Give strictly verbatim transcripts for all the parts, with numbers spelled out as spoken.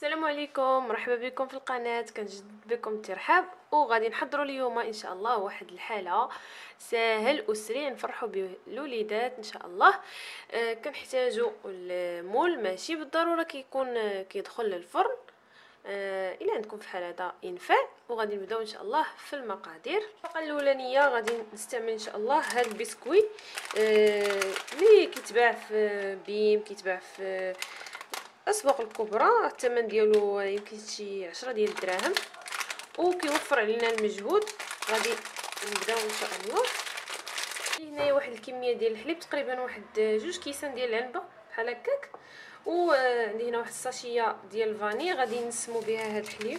السلام عليكم، مرحبا بكم في القناه. كنجدد بكم الترحاب، وغادي نحضروا اليوم ان شاء الله واحد الحاله ساهل وسريع نفرحوا به الوليدات ان شاء الله. آه كنحتاجوا المول، ماشي بالضروره كيكون آه، كيدخل للفرن. آه الى عندكم في الحاله هذا ينفع. وغادي نبداو ان شاء الله في المقادير. الطبقه الاولانيه غادي نستعمل ان شاء الله هذا البسكويت آه اللي كيتباع في بيم، كيتباع في الاسواق الكبرى. الثمن ديالو يمكن شي عشرة ديال الدراهم وكيوفر علينا المجهود. غادي نبداو ان شاء الله. هنايا واحد الكميه ديال الحليب، تقريبا واحد جوج كيسان ديال العنبه بحال هكاك. وعندي هنا واحد الساشيه ديال الفاني غادي نسمو بها هذا الحليب.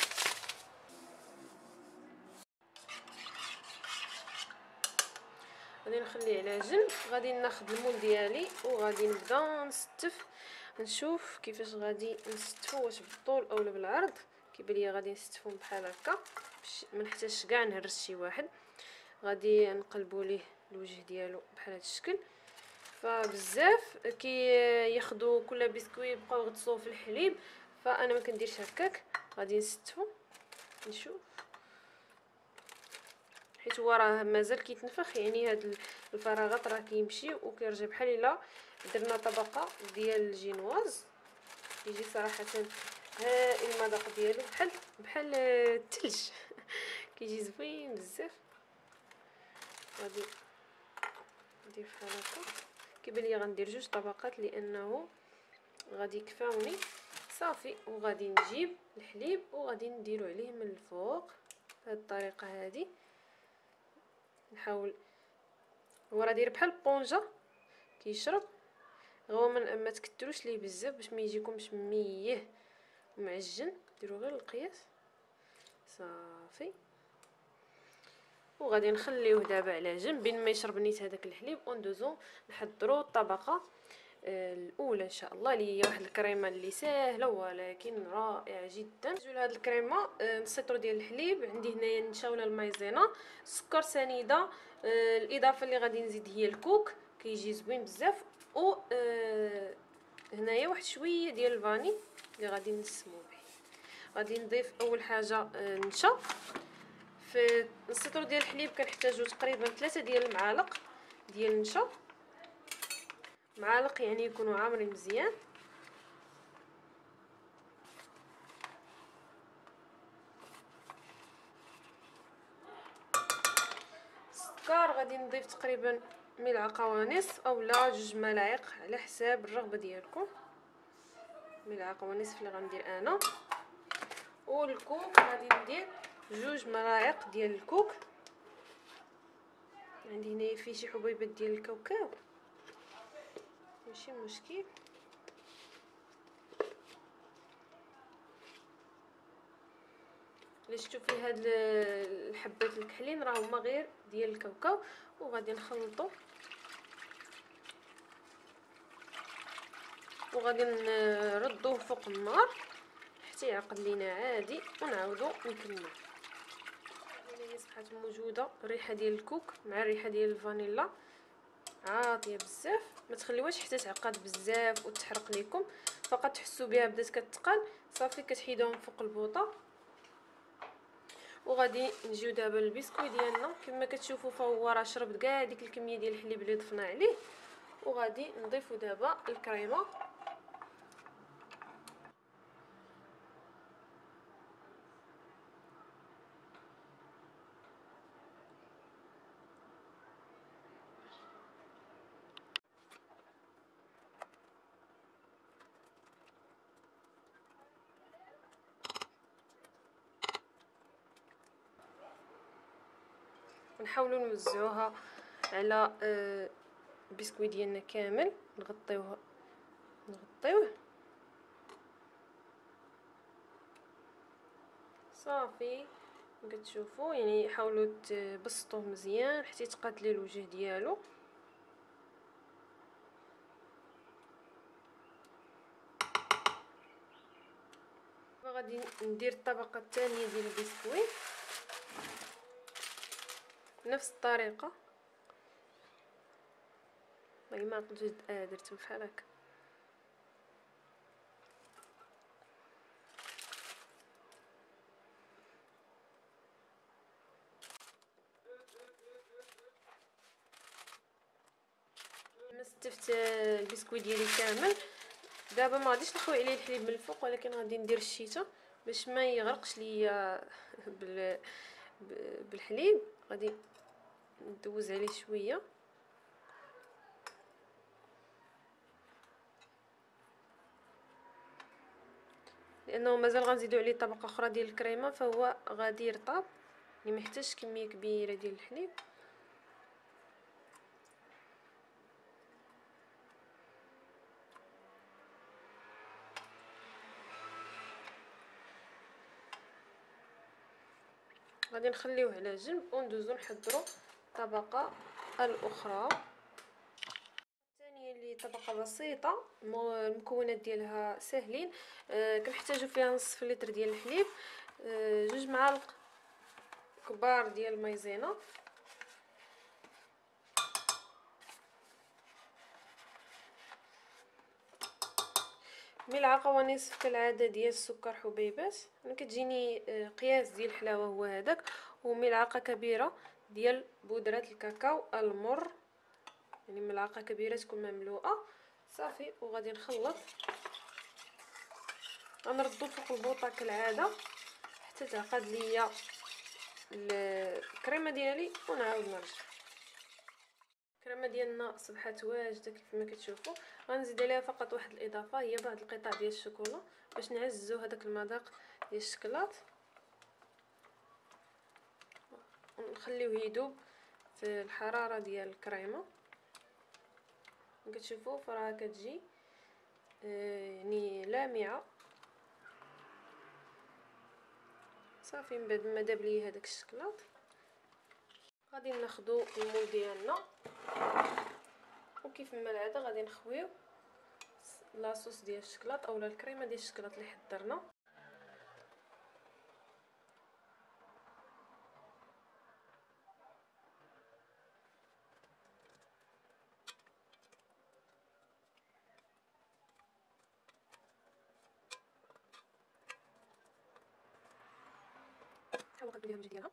غادي نخليه على جنب. غادي ناخذ المول ديالي وغادي نبدا نستف، نشوف كيفاش غادي نستفو، واش بالطول اولا بالعرض. كيبان ليا غادي نستفهم بحال هكا باش ما نحتاجش كاع نهرس شي واحد. غادي نقلبوا ليه الوجه ديالو بحال هذا الشكل. فبزاف كي ياخذوا كل بسكويت بقاو يغطسوه في الحليب، فانا ما كنديرش هكاك. غادي نستفو نشوف، حيت هو راه مازال كيتنفخ، يعني هاد الفراغات راه كيمشي وكيرجع بحال الا درنا طبقه ديال الجينواز. كيجي صراحه هائل المذاق ديالو، بحال بحال الثلج كيجي زوين بزاف. غادي ندير بحال هكا. كيبان لي غندير جوج طبقات لانه غادي يكفاوني صافي. وغادي نجيب الحليب وغادي نديرو عليه من الفوق بهذه الطريقه هذه. نحاول، هو راه داير بحال البونجا كيشرب، هو ما ما تكتروش ليه بزاف باش ما يجيكمش ميه ومعجن. ديروا غير القياس صافي. وغادي نخليوه دابا على جنب بين ما يشرب نيت هذاك الحليب. وندوزو نحضروا الطبقه الاولى ان شاء الله، اللي هي واحد الكريمه اللي ساهله ولكن رائعه جدا. نجيو لهاد الكريمه نصيطرو ديال الحليب. عندي هنايا النشا ولا المايزينا، سكر سنيده. الاضافه اللي غادي نزيد هي الكوك، كيجي زوين بزاف. و هنايا واحد شويه ديال الفاني اللي غادي نسمو به. غادي نضيف اول حاجه النشا. في السطر ديال الحليب كنحتاجو تقريبا ثلاثة ديال المعالق ديال النشا، معالق يعني يكونوا عامرين مزيان. السكر غادي نضيف تقريبا ملعقه ونصف اولا جوج ملاعق على حساب الرغبه ديالكم. ملعقه ونصف اللي غندير انا. والكوك غادي ندير جوج ملاعق ديال الكوك. عندي هنايا فيه شي حبيبات ديال الكاوكاو، ماشي مشكل. اللي شفتوا في هاد الحبات الكحلين راه هما غير ديال الكاوكاو. وغادي نخلطو وغادي نردوه فوق النار حتى يعقد لينا عادي، ونعاودو نكملو. هنا صبحات موجوده الريحه ديال الكوك مع الريحه ديال الفانيلا عاطيه بزاف. ما تخليوهاش حتى تعقد بزاف وتحرق ليكم، فقط تحسوا بها بدات كتقل صافي كتحيدوهم فوق البوطه. وغادي نجيو دابا للبسكويت ديالنا. كما كتشوفوا فهو راه شرب كاع ديك الكميه ديال الحليب اللي ضفنا عليه. وغادي نضيفوا دابا الكريمه. ونحاولوا نوزعوها على البسكويت ديالنا كامل. نغطيوه نغطيوه صافي. كتشوفوا يعني حاولوا تبسطوه مزيان حتى يتقاد الوجه ديالو. غادي ندير الطبقه الثانيه ديال البسكويت بنفس الطريقه. والله ما قدرت درتو بحال هكا. كتفت البسكويت ديالي كامل. دابا ما غاديش نخوي عليه الحليب من الفوق، ولكن غادي ندير الشيته باش ما يغرقش ليا بال بالحليب. غادي ندوز عليه شويه لانه مازال غنزيدو عليه طبقه اخرى ديال الكريمه، فهو غادي يرطب، يعني ما يحتاجش كميه كبيره ديال الحليب. غادي نخليوه على جنب وندوزو نحضروا الطبقه الاخرى الثانيه اللي طبقه بسيطه. المكونات ديالها ساهلين. آه كنحتاجو فيها نصف لتر ديال الحليب، آه جوج معالق كبار ديال المايزينا، ملعقه ونصف كالعاده ديال السكر حبيبات. انا كتجيني قياس ديال الحلاوه هو هذاك، وملعقه كبيره ديال بودره الكاكاو المر، يعني ملعقه كبيره تكون مملوءه صافي. وغادي نخلط، غنردو فوق البوطه كالعاده حتى تعقد ليا الكريمه ديالي ونعاود نرجع. الكريمه ديالنا اصبحت واجده كيف ما كتشوفوا. غنزيد عليها فقط واحد الاضافه، هي بعض القطع ديال الشوكولا باش نعززوا هذاك المذاق ديال الشكلاط. ونخليوه يذوب في الحراره ديال الكريمه. كتشوفوا فراه كتجي آه يعني لامعه صافي. من بعد ما داب لي هذاك الشكلاط غادي ناخذوا المول ديالنا، وكيف ما العاده غادي نخويو لاصوص ديال الشكلاط اولا الكريمه ديال الشكلاط اللي حضرنا. حاول نقدم ليها الوجه ديالها.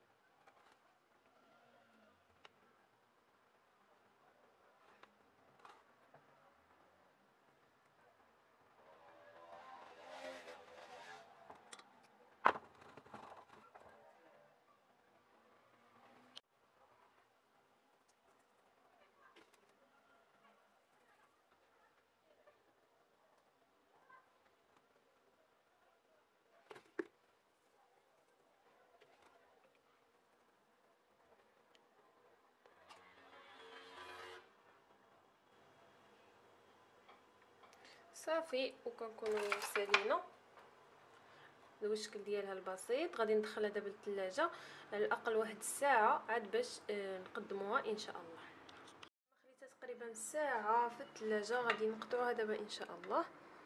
صافي وكنكونوا سالينا الوشكل ديالها البسيط. غادي ندخلها دابا للثلاجه على الاقل واحد الساعه عاد باش نقدموها ان شاء الله. خليتها تقريبا ساعه في الثلاجه، غادي نقطعوها دابا ان شاء الله.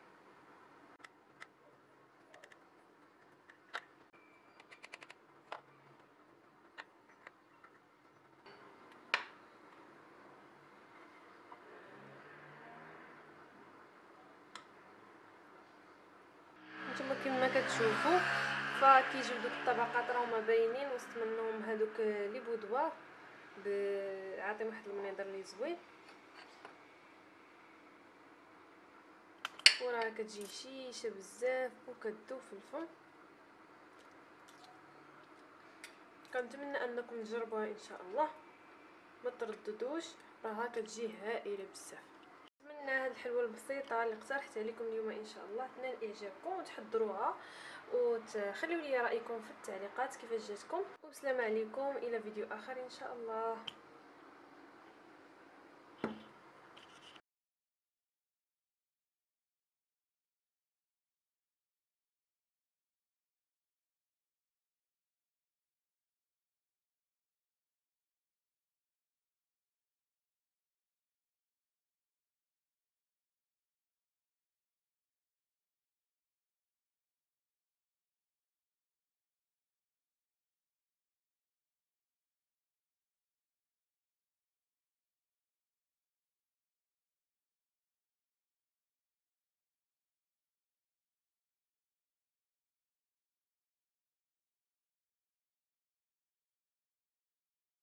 نتوما كما كتشوفوا فكيجيو دوك الطبقات راهما باينين، وسط منهم هذوك لي بودوار عاطي واحد المنظر لي زوين، وراه كتجي شيشه بزاف وكتذوب في الفم. كنتمنى انكم تجربوها ان شاء الله، ما ترددوش، راها كتجي هائله بزاف. نتمنى هاد الحلوه البسيطه اللي اقترحتها لكم اليوم ان شاء الله تنال اعجابكم وتحضروها، وتخليوا لي رايكم في التعليقات كيفاش جاتكم. وبسلامه عليكم الى فيديو اخر ان شاء الله.